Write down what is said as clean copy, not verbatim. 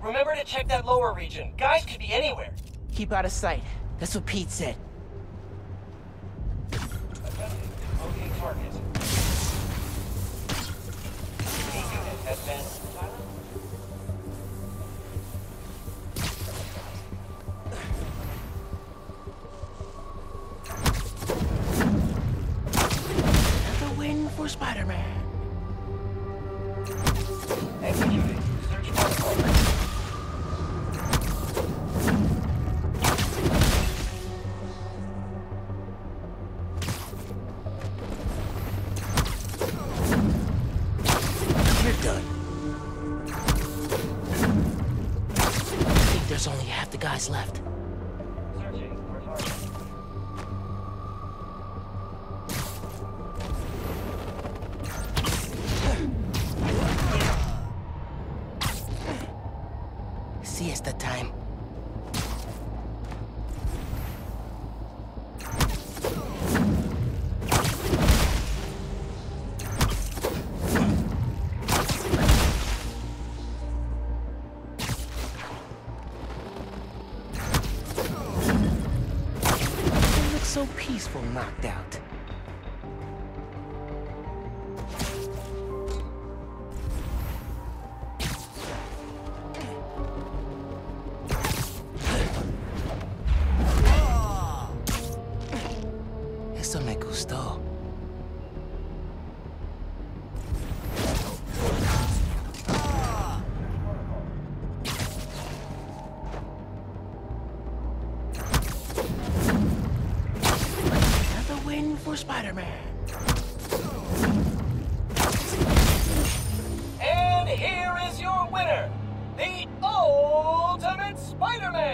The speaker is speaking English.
Remember to check that lower region. Guys could be anywhere. Keep out of sight. That's what Pete said. Attempting to locate target. A unit has been silent. Another win for Spider-Man. Executing. Search protocol. You're done. I think there's only half the guys left. Searching for target. Siesta time. It looks so peaceful knocked out. Eso me gustó. Another win for Spider-Man. And here is your winner, the Ultimate Spider-Man!